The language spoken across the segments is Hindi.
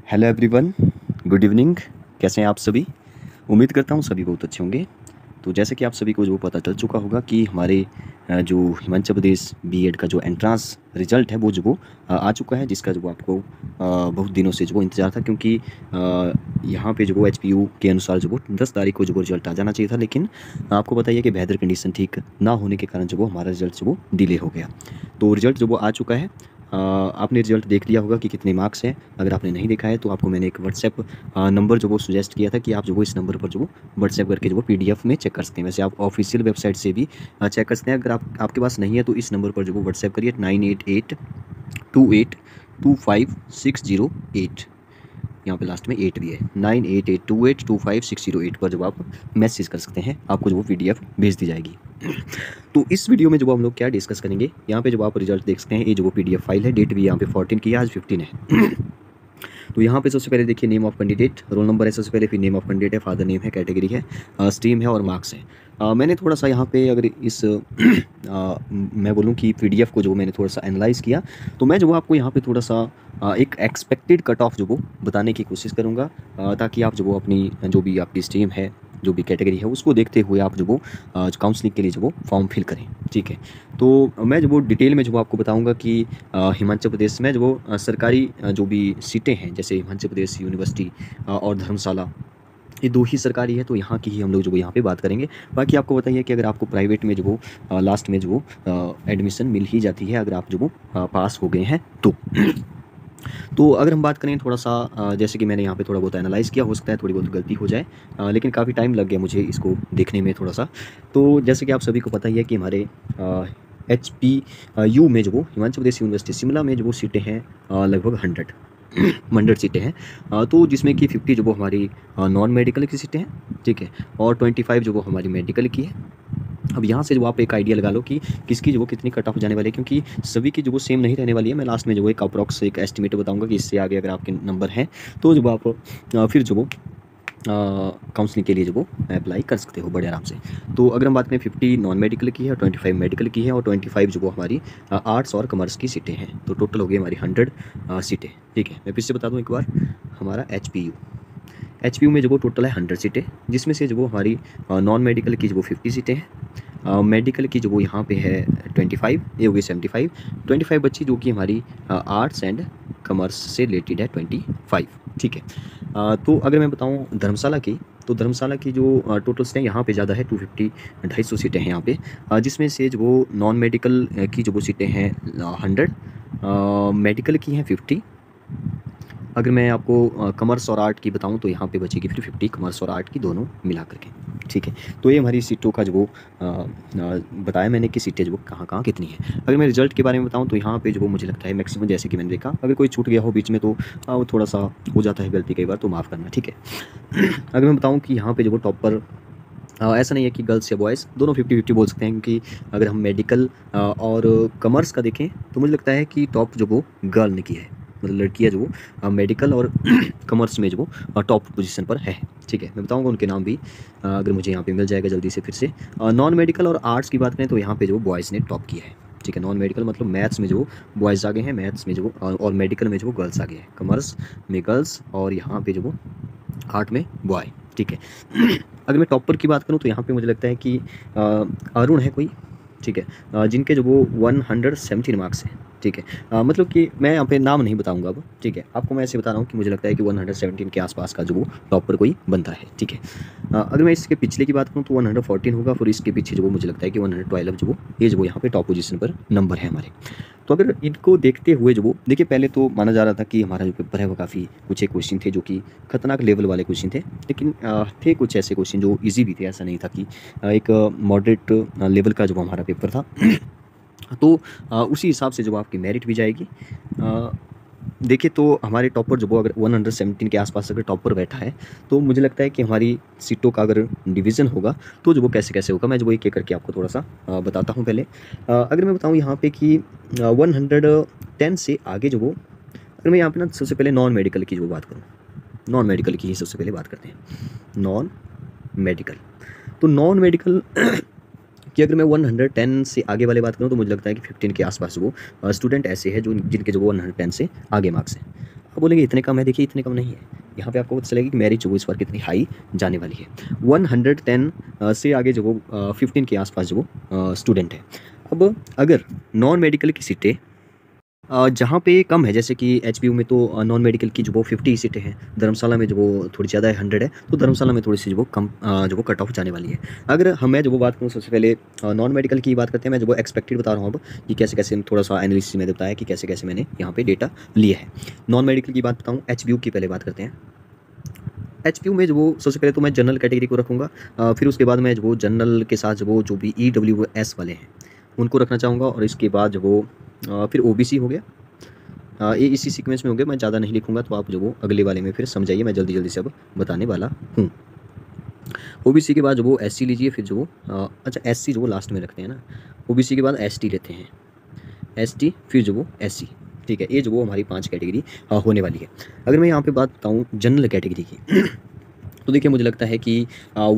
Hello everyone, good evening. कैसे हैं आप सभी? उम्मीद करता हूँ सभी बहुत अच्छे होंगे। तो जैसे कि आप सभी को जो पता चल चुका होगा कि हमारे जो हिमाचल प्रदेश बीएड का जो एंट्रेंस रिजल्ट है वो आ चुका है, जिसका जो आपको बहुत दिनों से जो इंतज़ार था, क्योंकि यहाँ पे जो एचपीयू के अनुसार जो 10 तारीख को जो रिजल्ट आ जाना चाहिए था, लेकिन आपको बताइए कि वेदर कंडीशन ठीक ना होने के कारण जो हमारा रिजल्ट जो डिले हो गया। तो रिजल्ट जो आ चुका है। आपने रिजल्ट देख लिया होगा कि कितने मार्क्स हैं। अगर आपने नहीं देखा है तो आपको मैंने एक व्हाट्सएप नंबर जो सजेस्ट किया था कि आप जो इस नंबर पर जो व्हाट्सएप करके जो पीडीएफ में चेक कर सकते हैं। वैसे आप ऑफिशियल वेबसाइट से भी चेक कर सकते हैं। अगर आपके पास नहीं है तो इस नंबर पर जो व्हाट्सएप करिए 9882825608। यहाँ पे लास्ट में 8 भी है, 9882825608 पर जब आप मैसेज कर सकते हैं, आपको जो पीडीएफ भेज दी जाएगी। तो इस वीडियो में जो हम लोग क्या डिस्कस करेंगे, यहाँ पे जब आप रिजल्ट देख सकते हैं, ये जो पीडीएफ फाइल है, डेट भी यहाँ पे 14 की है, आज 15 है। तो यहाँ पे सबसे पहले देखिए name of candidate, roll number है सबसे पहले, फिर नेम ऑफ कैंडिडेट है, फादर नेम है, कैटेगरी है, स्ट्रीम है और मार्क्स है। मैंने थोड़ा सा यहाँ पे अगर इस मैं बोलूँ कि पीडीएफ को जो मैंने थोड़ा सा एनालाइज़ किया, तो मैं जो आपको यहाँ पे थोड़ा सा एक एक्सपेक्टेड कट ऑफ जो बताने की कोशिश करूँगा, ताकि आप जो अपनी जो भी आपकी स्ट्रीम है, जो भी कैटेगरी है, उसको देखते हुए आप जो काउंसलिंग के लिए जो फॉर्म फिल करें। ठीक है, तो मैं जो डिटेल में जो आपको बताऊंगा कि हिमाचल प्रदेश में जो सरकारी जो भी सीटें हैं, जैसे हिमाचल प्रदेश यूनिवर्सिटी और धर्मशाला, ये 2 ही सरकारी है, तो यहाँ की ही हम लोग जो यहाँ पे बात करेंगे। बाकी आपको बताइए कि अगर आपको प्राइवेट में जो लास्ट में जो एडमिशन मिल ही जाती है, अगर आप जो पास हो गए हैं तो अगर हम बात करें थोड़ा सा, जैसे कि मैंने यहाँ पे थोड़ा बहुत एनालाइज़ किया, हो सकता है थोड़ी बहुत गलती हो जाए, लेकिन काफ़ी टाइम लग गया मुझे इसको देखने में थोड़ा सा। तो जैसे कि आप सभी को पता ही है कि हमारे HPU में जो हिमाचल प्रदेश यूनिवर्सिटी शिमला में जो सीटें हैं, लगभग 100 सीटें हैं। तो जिसमें कि 50 जो हमारी नॉन मेडिकल की सीटें हैं, ठीक है, और 25 जो हमारी मेडिकल की है। अब यहाँ से जो आप एक आइडिया लगा लो कि किसकी जो कितनी कट ऑफ जाने वाली है, क्योंकि सभी की जो सेम नहीं रहने वाली है। मैं लास्ट में जो एक अप्रॉक्स एक एस्टिमेट बताऊंगा कि इससे आगे अगर आपके नंबर हैं तो जब आप फिर जो काउंसलिंग के लिए जो अप्लाई कर सकते हो बड़े आराम से। तो अगर हम बात करें 50 नॉन मेडिकल की है, 25 मेडिकल की है और 25 जो हमारी आर्ट्स और कॉमर्स की सीटें हैं, तो टोटल हो गई हमारी 100 सीटें। ठीक है, मैं फिर से बता दूँ एक बार, हमारा एचपीयू में जो टोटल है 100 सीटें, जिसमें से जो हमारी नॉन मेडिकल की जो 50 सीटें हैं, मेडिकल की जो यहाँ पे है 25, ये हो गई 75, 25 बच्ची जो कि हमारी आर्ट्स एंड कॉमर्स से रिलेटेड है 25। ठीक है, तो अगर मैं बताऊँ धर्मशाला की, तो धर्मशाला की जो टोटल सीटें यहाँ पे ज़्यादा है, 250 250 सीटें हैं यहाँ पे, जिसमें से जो नॉन मेडिकल की जो सीटें हैं 100, मेडिकल की हैं 50। अगर मैं आपको कॉमर्स और आर्ट की बताऊं तो यहाँ पे बचेगी फिर 50 कॉमर्स और आर्ट की दोनों मिला करके। ठीक है, तो ये हमारी सीटों का जो बताया मैंने कि सीटें जो कहाँ कितनी है। अगर मैं रिजल्ट के बारे में बताऊं तो यहाँ पे जो मुझे लगता है मैक्सिमम, जैसे कि मैंने देखा, अगर कोई छूट गया हो बीच में तो वो थोड़ा सा हो जाता है गलती कई बार, तो माफ़ करना। ठीक है, अगर मैं बताऊँ कि यहाँ पर जो टॉपर, ऐसा नहीं है कि गर्ल्स या बॉयज़, दोनों 50-50 बोल सकते हैं, क्योंकि अगर हम मेडिकल और कॉमर्स का देखें तो मुझे लगता है कि टॉप जो गर्ल ने की है, मतलब लड़कियाँ जो मेडिकल और कॉमर्स में जो टॉप पोजीशन पर है। ठीक है, मैं बताऊंगा उनके नाम भी, अगर मुझे यहाँ पे मिल जाएगा जल्दी से फिर से। नॉन मेडिकल और आर्ट्स की बात करें तो यहाँ पे जो बॉयज़ ने टॉप किया है। ठीक है, नॉन मेडिकल मतलब मैथ्स में जो बॉयज़ आगे हैं, मैथ्स में जो और मेडिकल में जो गर्ल्स आगे हैं, कॉमर्स में गर्ल्स और यहाँ पे जो आर्ट में बॉय। ठीक है, अगर मैं टॉपर की बात करूँ तो यहाँ पे मुझे लगता है कि अरुण है कोई, ठीक है, जिनके जो 117 मार्क्स हैं। ठीक है, मतलब कि मैं यहाँ पे नाम नहीं बताऊंगा अब। ठीक है, आपको मैं ऐसे बता रहा हूँ कि मुझे लगता है कि 117 के आसपास का जो टॉपर कोई बनता है। ठीक है, अगर मैं इसके पिछले की बात करूँ तो 114 होगा, फिर इसके पीछे जो मुझे लगता है कि 112 जो ये जो यहाँ पे टॉप पोजीशन पर नंबर है हमारे। तो अगर इनको देखते हुए जो देखिए, पहले तो माना जा रहा था कि हमारा जो पेपर है वो काफ़ी कुछ एक क्वेश्चन थे जो कि खतरनाक लेवल वाले क्वेश्चन थे, लेकिन थे कुछ ऐसे क्वेश्चन जो इजी भी थे। ऐसा नहीं था कि एक मॉडरेट लेवल का जो हमारा पेपर था। तो उसी हिसाब से जो आपकी मेरिट भी जाएगी। देखिए, तो हमारे टॉपर जो अगर 117 के आसपास अगर टॉपर बैठा है, तो मुझे लगता है कि हमारी सीटों का अगर डिवीज़न होगा तो जो कैसे कैसे होगा, मैं जो एक एक करके आपको थोड़ा सा बताता हूँ। पहले अगर मैं बताऊँ यहाँ पे कि 110 से आगे जो अगर मैं यहाँ पे ना सबसे पहले नॉन मेडिकल की जो बात करूँ, नॉन मेडिकल की ही सबसे पहले बात करते हैं। नॉन मेडिकल, तो नॉन मेडिकल कि अगर मैं 110 से आगे वाले बात करूँ तो मुझे लगता है कि 15 के आसपास वो स्टूडेंट ऐसे हैं जो जिनके जो 110 से आगे मार्क्स हैं। अब बोलेंगे इतने कम है, देखिए इतने कम नहीं है, यहाँ पे आपको पता चलेगा कि मेरिट जो वो इस बार कितनी हाई जाने वाली है। 110 से आगे जो वो 15 के आसपास जो वो स्टूडेंट है। अब अगर नॉन मेडिकल की सीटें जहाँ पे कम है, जैसे कि एचपीयू में तो नॉन मेडिकल की जो वो 50 सीटें हैं, धर्मशाला में जो वो थोड़ी ज़्यादा है 100 है, तो धर्मशाला में थोड़ी सी जो वो कम जो वो कट ऑफ जाने वाली है। अगर मैं जो वो बात करूँ सबसे पहले नॉन मेडिकल की बात करते हैं, मैं जो वो एक्सपेक्टेड बता रहा हूँ अब कि कैसे कैसे थोड़ा सा एनालिसिस में बताया कि कैसे कैसे मैंने यहाँ पे डेटा लिया है। नॉन मेडिकल की बात बताऊँ, एचपीयू की पहले बात करते हैं। एचपीयू में जो वो सबसे पहले तो मैं जनरल कैटेगरी को रखूँगा, फिर उसके बाद मैं जो वो जनरल के साथ जो भी EWS वाले हैं उनको रखना चाहूँगा, और इसके बाद जो वो फिर ओबीसी हो गया। ये इसी सीक्वेंस में होंगे, मैं ज़्यादा नहीं लिखूंगा, तो आप जो वो अगले वाले में फिर समझाइए, मैं जल्दी जल्दी से अब बताने वाला हूँ। ओबीसी के बाद जो वो एससी लीजिए, फिर जो वो अच्छा एससी जो वो लास्ट में रखते हैं ना, ओबीसी के बाद एसटी लेते हैं, एसटी फिर जो वो एससी, ठीक है। ये जो वो हमारी 5 कैटेगरी होने वाली है। अगर मैं यहाँ पे बात बताऊँ जनरल कैटेगरी की तो देखिए मुझे लगता है कि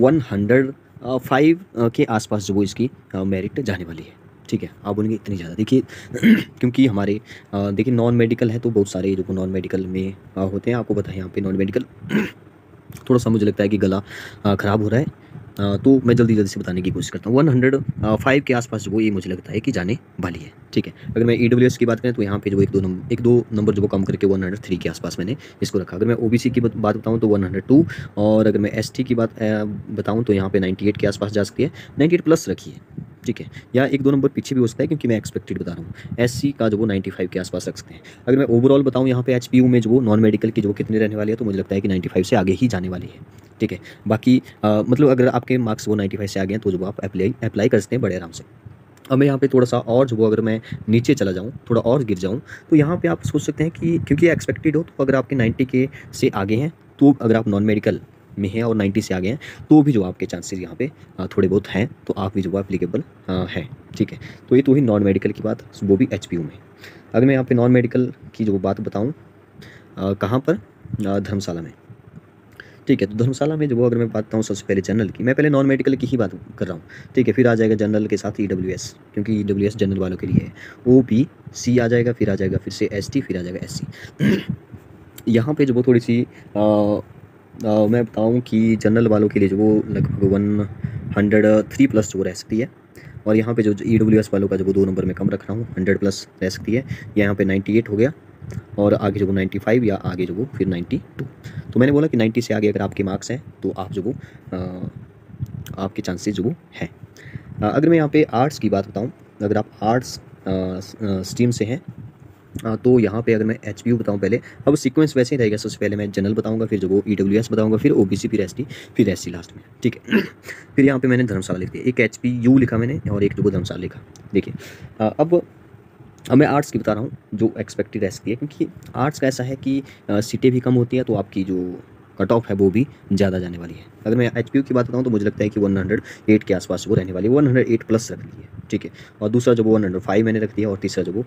105 के आसपास जो वो इसकी मेरिट जाने वाली है, ठीक है। आप बोलेंगे इतनी ज़्यादा, देखिए क्योंकि हमारे देखिए नॉन मेडिकल है तो बहुत सारे जो नॉन मेडिकल में होते हैं, आपको पता है यहाँ पे नॉन मेडिकल थोड़ा सा मुझे लगता है कि गला ख़राब हो रहा है, तो मैं जल्दी जल्दी से बताने की कोशिश करता हूँ। 105 के आसपास जो वो ये मुझे लगता है कि जाने वाली है, ठीक है। अगर मैं EWS की बात करें तो यहाँ पे जो एक दो नंबर जो वो कम करके 103 के आसपास मैंने इसको रखा। अगर मैं OBC की बात बताऊँ तो 102, और अगर मैं ST की बात बताऊँ तो यहाँ पे 98 के आसपास जा सकती है, 98 प्लस रखी है, ठीक है। या एक दो नंबर पीछे भी हो सकता है, क्योंकि मैं एक्सपेक्टेड बता रहा हूँ। SC का जो वो 95 के आसपास रख सकते हैं। अगर मैं ओवरऑल बताऊँ यहाँ पे एचपीयू में जो वो नॉन मेडिकल की जो कितनी रहने वाली है, तो मुझे लगता है कि 95 से आगे ही जाने वाली है, ठीक है। बाकी मतलब अगर आपके मार्क्स वो 95 से आ गए हैं तो जो आप अप्लाई कर सकते हैं बड़े आराम से। अब मैं यहाँ पे थोड़ा सा और जो वो अगर मैं नीचे चला जाऊँ, थोड़ा और गिर जाऊँ, तो यहाँ पे आप सोच सकते हैं कि क्योंकि एक्सपेक्टेड हो, तो अगर आपके 90 के से आगे हैं, तो अगर आप नॉन मेडिकल में हैं और 90 से आगे हैं, तो भी जो आपके चांसेस यहाँ पे थोड़े बहुत हैं, तो आप भी जो वो एप्लीकेबल हैं, ठीक है। तो ये तो ही नॉन मेडिकल की बात, वो भी एचपीयू में। अगर मैं यहाँ पे नॉन मेडिकल की जो बात बताऊँ, कहाँ पर, धर्मशाला में, ठीक है। तो धर्मशाला में जो वो अगर मैं बात बताऊँ सबसे पहले जनरल की, मैं पहले नॉन मेडिकल की ही बात कर रहा हूँ, ठीक है। फिर आ जाएगा जनरल के साथ EWS, क्योंकि EWS जनरल वालों के लिए है। OBC आ जाएगा, फिर आ जाएगा फिर से ST, फिर आ जाएगा SC। यहाँ पे जो वो थोड़ी सी मैं बताऊँ कि जनरल वालों के लिए जो वो लगभग 103 प्लस जो रह सकती है, और यहाँ पे जो EWS वालों का जो वो 2 नंबर में कम रख रहा हूँ, 100 प्लस रह सकती है। यहाँ पे 98 हो गया, और आगे जो वो 95, या आगे जो वो फिर 92। तो मैंने बोला कि 90 से आगे अगर आपके मार्क्स हैं तो आप जो वो आपके चांसेस जो वो हैं। अगर मैं यहाँ पे आर्ट्स की बात बताऊँ, अगर आप आर्ट्स स्ट्रीम से हैं, तो यहाँ पे अगर मैं एचपीयू बताऊँ पहले, अब सीक्वेंस वैसे ही रहेगा, सबसे पहले मैं जनरल बताऊँगा, फिर जो वो EWS बताऊँगा, फिर OBC, फिर ST, फिर SC लास्ट में, ठीक है। फिर यहाँ पे मैंने धर्मशाला लिख दिया, एक एचपीयू लिखा मैंने और एक जो वो धर्मशाला लिखा। देखिए अब मैं आर्ट्स की बता रहा हूँ जो एक्सपेक्टेड रह सकती है, क्योंकि आर्ट्स का ऐसा है कि सीटें भी कम होती हैं, तो आपकी जो कट ऑफ है वो भी ज़्यादा जाने वाली है। अगर मैं एचपीयू की बात बताऊँ तो मुझे लगता है कि 108 के आसपास वो रहने वाली है, 108 प्लस रख ली है, ठीक है। और दूसरा जो वो 105 मैंने रख दिया, और तीसरा जो वो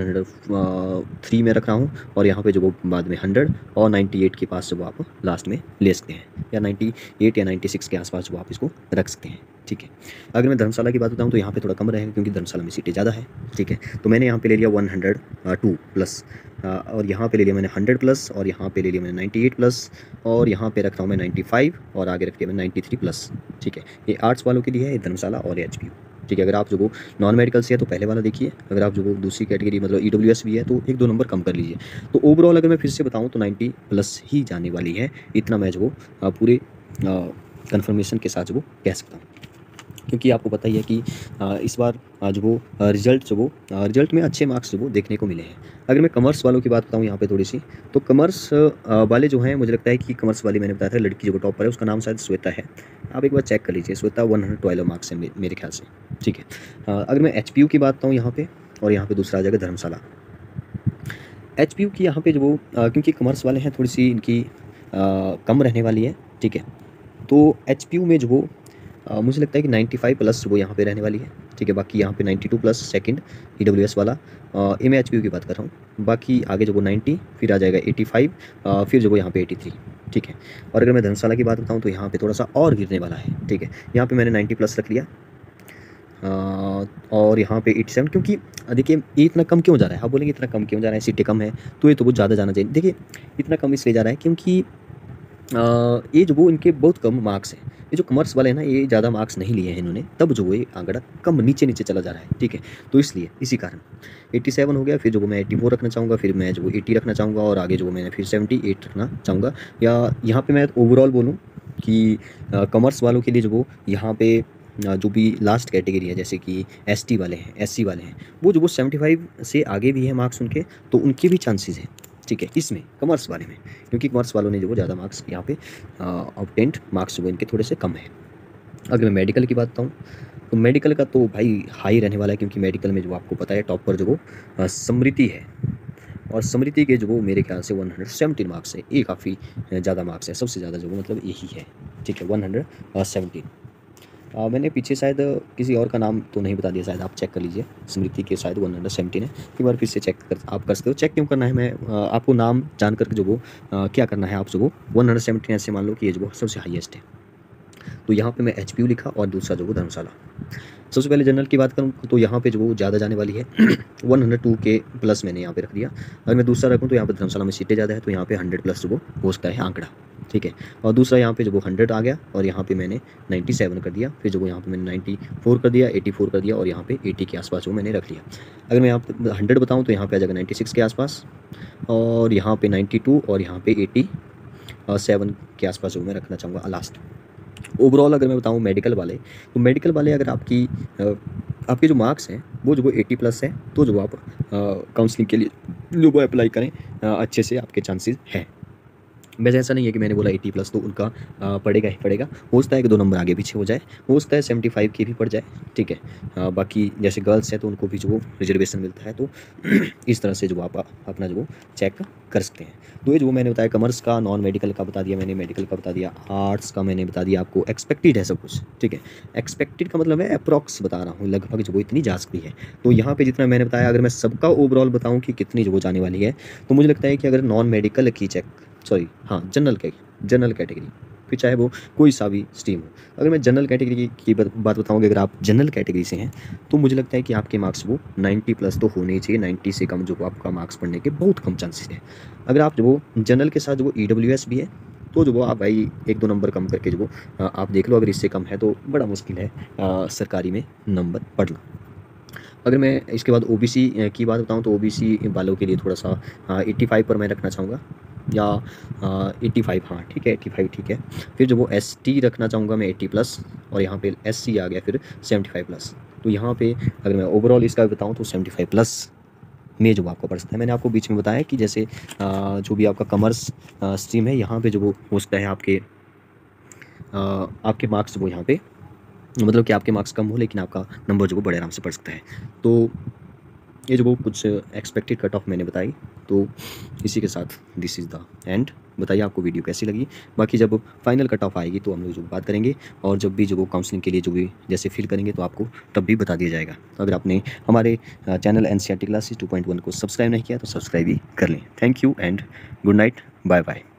103 में रख रहा हूँ, और यहाँ पे जो वो बाद में 100 और 98 के पास जो वो आप लास्ट में ले सकते हैं, या 98 या 96 के आसपास जो आप इसको रख सकते हैं, ठीक है। अगर मैं धर्मशाला की बात बताऊँ तो यहाँ पे थोड़ा कम रहेगा, क्योंकि धर्मशाला में सीटें ज़्यादा है, ठीक है। तो मैंने यहाँ पे ले लिया 102 प्लस, और यहाँ पे ले लिया मैंने 100 प्लस, और यहाँ पे ले लिया मैंने 98 प्लस, और यहाँ पे रखता हूँ मैं 95, और आगे रख दिया मैंने 93 प्लस, ठीक है। ये आर्ट्स वालों के लिए है, ये धर्मशाला और एचपीयू, ठीक है। अगर आप जो वो नॉन मेडिकल से है तो पहले वाला देखिए, अगर आप जो वो दूसरी कैटेगरी मतलब EWS भी है तो एक दो नंबर कम कर लीजिए। तो ओवरऑल अगर मैं फिर से बताऊँ तो 90 प्लस ही जाने वाली है, इतना मैं जो वो पूरे कन्फर्मेशन के साथ जो वो कह सकता हूँ, क्योंकि आपको पता ही है कि इस बार जो वो रिजल्ट में अच्छे मार्क्स जो वो देखने को मिले हैं। अगर मैं कॉमर्स वालों की बात बताऊँ यहाँ पे थोड़ी सी, तो कॉमर्स वाले जो हैं, मुझे लगता है कि कॉमर्स वाली मैंने बताया था लड़की जो टॉपर है, उसका नाम शायद श्वेता है, आप एक बार चेक कर लीजिए। श्वेता 112 मार्क्स है मेरे ख्याल से, ठीक है। अगर मैं एचपीयू की बात बताऊँ यहाँ पे, और यहाँ पे दूसरा आ जाएगा धर्मशाला। एचपीयू की यहाँ पे जो वो क्योंकि कॉमर्स वाले हैं थोड़ी सी इनकी कम रहने वाली है, ठीक है। तो एचपीयू में जो वो मुझे लगता है कि 95 प्लस वो यहाँ पे रहने वाली है, ठीक है। बाकी यहाँ पे 92 प्लस सेकंड EWS वाला, ये मैं एचपीयू की बात कर रहा हूँ। बाकी आगे जो वो 90, फिर आ जाएगा 85, फिर जो वो यहाँ पे 83, ठीक है। और अगर मैं धर्मशाला की बात बताऊँ तो यहाँ पे थोड़ा सा और गिरने वाला है, ठीक है। यहाँ पे मैंने 90 प्लस रख लिया, और यहाँ पे 87, क्योंकि देखिए ये इतना कम क्यों जा रहा है, आप बोलेंगे इतना कम क्यों जा रहा है, सीटें कम है तो ये तो बहुत ज़्यादा जाना चाहिए। देखिए इतना कम इसलिए जा रहा है क्योंकि ये जो वो इनके बहुत कम मार्क्स हैं। ये जो कॉमर्स वाले हैं ना, ये ज़्यादा मार्क्स नहीं लिए हैं इन्होंने, तब जो वो ये आंकड़ा कम नीचे चला जा रहा है, ठीक है। तो इसलिए इसी कारण 87 हो गया, फिर जो वो मैं 84 रखना चाहूँगा, फिर मैं जो वो 80 रखना चाहूँगा, और आगे जो वो मैंने फिर 78 रखना चाहूँगा। या यहाँ पे मैं ओवरऑल बोलूँ कि कॉमर्स वालों के लिए जो वो यहाँ पे जो भी लास्ट कैटेगरी है, जैसे कि एसटी वाले हैं, एससी वाले हैं, वो जो वो 75 से आगे भी है मार्क्स उनके, तो उनके भी चांसेस हैं, ठीक है, इसमें कॉमर्स वाले में, क्योंकि कॉमर्स वालों ने जो वो ज़्यादा मार्क्स यहाँ पे ऑब्टेंड मार्क्स जो इनके थोड़े से कम है। अगर मैं मेडिकल की बात बताऊँ तो मेडिकल का तो भाई हाई रहने वाला है, क्योंकि मेडिकल में जो आपको पता है टॉप पर जो वो समृति है, और समृति के जो वो मेरे ख्याल से 117 मार्क्स है। ये काफ़ी ज़्यादा मार्क्स है, सबसे ज़्यादा जो वो मतलब यही है, ठीक है, 117। मैंने पीछे शायद किसी और का नाम तो नहीं बता दिया, शायद आप चेक कर लीजिए, स्मृति के शायद 117 है। एक बार फिर से चेक कर आप कर सकते हो। चेक क्यों करना है, मैं आपको नाम जान करके जो वो क्या करना है, आप जो वो 117 ऐसे मान लो कि ये जो वो सबसे हाईएस्ट है। तो यहाँ पे मैं एचपीयू लिखा, और दूसरा जो वो धर्मशाला। सबसे पहले जनरल की बात करूँ तो यहाँ पे जो वो ज़्यादा जाने वाली है 102 के प्लस मैंने यहाँ पे रख दिया। अगर मैं दूसरा रखूँ तो यहाँ पे धर्मशाला में सीटें ज़्यादा है, तो यहाँ पे 100 प्लस जो वो हो सकता है आंकड़ा, ठीक है। और दूसरा यहाँ पे जो वो 100 आ गया, और यहाँ पे मैंने 97 कर दिया, फिर जो वो यहाँ पे मैंने 94 कर दिया, 84 कर दिया, और यहाँ पे 80 के आसपास जो मैंने रख लिया। अगर मैं यहाँ पे 100 बताऊँ तो यहाँ पे आ जाएगा 96 के आसपास, और यहाँ पे 92, और यहाँ पे 87 के आसपास जो मैं रखना चाहूँगा लास्ट। ओवरऑल अगर मैं बताऊँ मेडिकल वाले, तो मेडिकल वाले अगर आपके जो मार्क्स हैं वो जो वो 80 प्लस है, तो जो आप काउंसलिंग के लिए जो वो अप्लाई करें अच्छे से आपके चांसेस हैं। वैसे ऐसा नहीं है कि मैंने बोला 80 प्लस तो उनका पड़ेगा ही पड़ेगा, हो सकता है कि 2 नंबर आगे पीछे हो जाए, हो सकता है 75 की भी पड़ जाए, ठीक है। बाकी जैसे गर्ल्स है तो उनको भी जो वो रिजर्वेशन मिलता है, तो इस तरह से जो आप अपना जो वो चेक कर सकते हैं। तो ये जो मैंने बताया कॉमर्स का, नॉन मेडिकल का बता दिया मैंने, मेडिकल का बता दिया, आर्ट्स का मैंने बता दिया आपको, एक्सपेक्टेड है सब कुछ, ठीक है। एक्सपेक्टेड का मतलब है अप्रॉक्स बता रहा हूँ, लगभग जो वो इतनी जा सकती है। तो यहाँ पे जितना मैंने बताया, अगर मैं सबका ओवरऑल बताऊँ कि कितनी जो वो जाने वाली है, तो मुझे लगता है कि अगर नॉन मेडिकल की जनरल कैटेगरी, फिर चाहे वो कोई सा भी स्ट्रीम हो, अगर मैं जनरल कैटेगरी की बात बताऊँ, अगर आप जनरल कैटेगरी से हैं तो मुझे लगता है कि आपके मार्क्स वो 90 प्लस तो होने ही चाहिए। 90 से कम जो आपका मार्क्स पढ़ने के बहुत कम चांसेस है। अगर आप जो वो जनरल के साथ जो वो EWS भी है, तो जो वो आप भाई 1-2 नंबर कम करके जो वो आप देख लो, अगर इससे कम है तो बड़ा मुश्किल है सरकारी में नंबर पढ़ना। अगर मैं इसके बाद OBC की बात बताऊँ तो OBC वालों के लिए थोड़ा सा 85 पर मैं रखना चाहूँगा, या 85, हाँ ठीक है, 85 ठीक है। फिर जो वो ST रखना चाहूँगा मैं 80 प्लस, और यहाँ पे SC आ गया फिर 75 प्लस। तो यहाँ पे अगर मैं ओवरऑल इसका बताऊँ तो 75 प्लस में जो आपको पड़ सकता है। मैंने आपको बीच में बताया कि जैसे जो भी आपका कॉमर्स स्ट्रीम है, यहाँ पे जो वो हो सकता है आपके मार्क्स वो यहाँ पे, मतलब कि आपके मार्क्स कम हो लेकिन आपका नंबर जो वो बड़े आराम से पढ़ सकता है। तो ये जो वो कुछ एक्सपेक्टेड कट ऑफ मैंने बताई, तो इसी के साथ दिस इज़ द एंड। बताइए आपको वीडियो कैसी लगी। बाकी जब फाइनल कट ऑफ आएगी तो हम लोग जो बात करेंगे, और जब भी जो वो काउंसलिंग के लिए जो भी जैसे फिल करेंगे तो आपको तब भी बता दिया जाएगा। अगर आपने हमारे चैनल NCERT क्लासेस 2.1 को सब्सक्राइब नहीं किया तो सब्सक्राइब भी कर लें। Thank you and good night, bye bye.